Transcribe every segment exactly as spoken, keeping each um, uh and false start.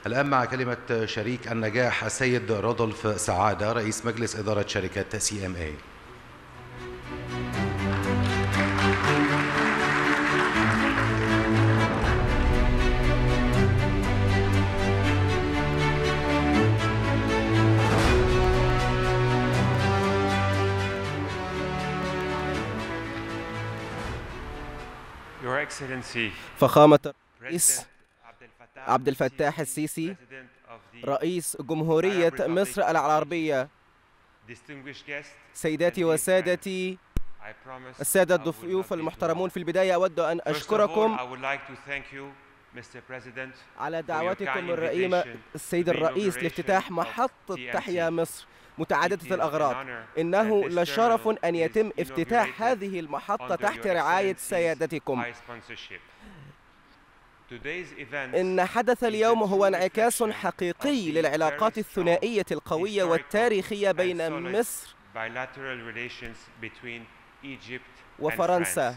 الآن مع كلمة شريك النجاح السيد رودولف سعادة رئيس مجلس إدارة شركة سي إم إيه. فخامة الرئيس عبد الفتاح السيسي رئيس جمهورية مصر العربية، سيداتي وسادتي السادة الضيوف المحترمون، في البداية أود أن أشكركم على دعوتكم الرئيمة السيد الرئيس لافتتاح محطة تحيا مصر متعددة الأغراض. إنه لشرف أن يتم افتتاح هذه المحطة تحت رعاية سيادتكم. إن حدث اليوم هو انعكاس حقيقي للعلاقات الثنائية القوية والتاريخية بين مصر وفرنسا.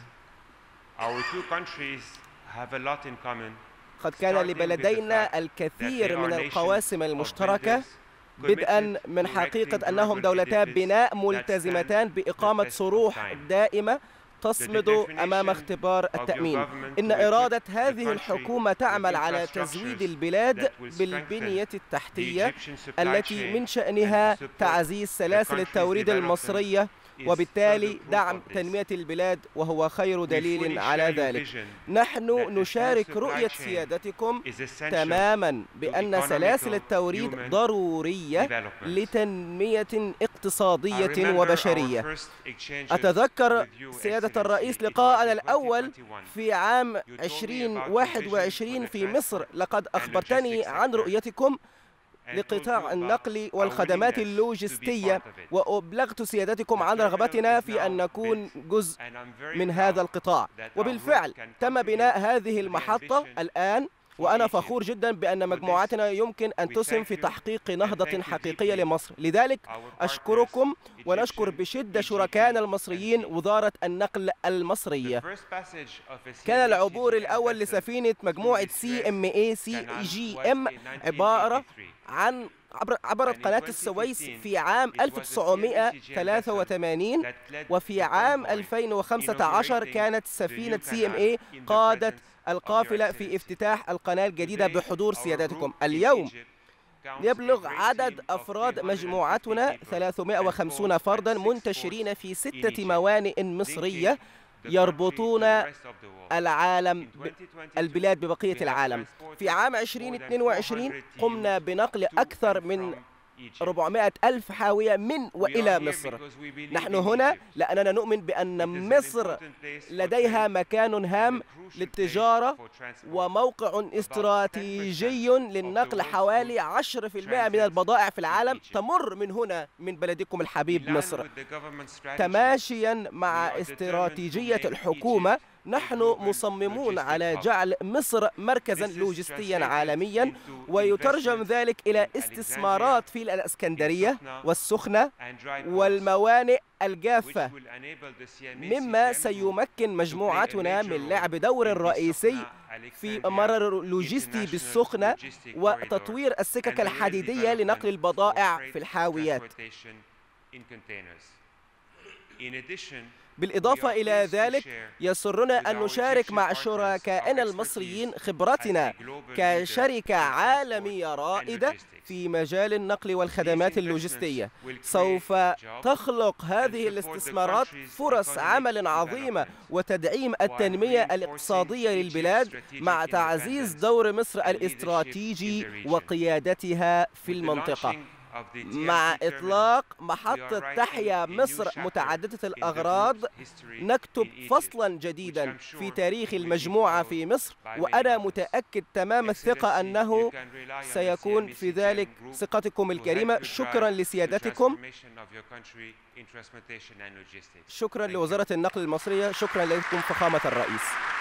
قد كان لبلدينا الكثير من القواسم المشتركة، بدءا من حقيقة أنهم دولتا بناء ملتزمتان بإقامة صروح دائمة تصمد أمام اختبار التأمين. إن إرادة هذه الحكومة تعمل على تزويد البلاد بالبنية التحتية التي من شأنها تعزيز سلاسل التوريد المصرية، وبالتالي دعم تنمية البلاد، وهو خير دليل على ذلك. نحن نشارك رؤية سيادتكم تماما بأن سلاسل التوريد ضرورية لتنمية اقتصادية وبشرية. أتذكر سيادة الرئيس لقاءنا الأول في عام ألفين وواحد وعشرين في مصر، لقد أخبرتني عن رؤيتكم لقطاع النقل والخدمات اللوجستية، وأبلغت سيادتكم عن رغبتنا في أن نكون جزء من هذا القطاع. وبالفعل تم بناء هذه المحطة الآن، وأنا فخور جدا بأن مجموعتنا يمكن أن تسهم في تحقيق نهضة حقيقية لمصر. لذلك أشكركم ونشكر بشدة شركائنا المصريين وزارة النقل المصرية. كان العبور الأول لسفينة مجموعة سي إم إيه سي جي إم عبارة عن عبرت قناة السويس في عام ألف وتسعمائة وثلاثة وثمانين، وفي عام ألفين وخمسة عشر كانت سفينة سي إم إيه قادت القافلة في افتتاح القناة الجديدة بحضور سيادتكم. اليوم يبلغ عدد أفراد مجموعتنا ثلاثمائة وخمسين فردا منتشرين في ستة موانئ مصرية يربطون العالم البلاد ببقية العالم. في عام ألفين واثنين وعشرين قمنا بنقل أكثر من أربعمائة ألف حاوية من وإلى مصر. نحن هنا لأننا نؤمن بأن مصر لديها مكان هام للتجارة وموقع استراتيجي للنقل. حوالي عشرة بالمئة من البضائع في العالم تمر من هنا، من بلدكم الحبيب مصر. تماشيا مع استراتيجية الحكومة، نحن مصممون على جعل مصر مركزا لوجستيا عالميا، ويترجم ذلك إلى استثمارات في الإسكندرية والسخنة والموانئ الجافة، مما سيمكن مجموعتنا من لعب دور رئيسي في ممر لوجستي بالسخنة وتطوير السكك الحديدية لنقل البضائع في الحاويات. بالإضافة إلى ذلك، يسرنا أن نشارك مع شركائنا المصريين خبرتنا كشركة عالمية رائدة في مجال النقل والخدمات اللوجستية. سوف تخلق هذه الاستثمارات فرص عمل عظيمة وتدعيم التنمية الاقتصادية للبلاد، مع تعزيز دور مصر الاستراتيجي وقيادتها في المنطقة. مع إطلاق محطة تحيا مصر متعددة الأغراض نكتب فصلا جديدا في تاريخ المجموعة في مصر، وأنا متأكد تمام الثقة أنه سيكون في ذلك ثقتكم الكريمة. شكرا لسيادتكم، شكرا لوزارة النقل المصرية، شكرا لكم فخامة الرئيس.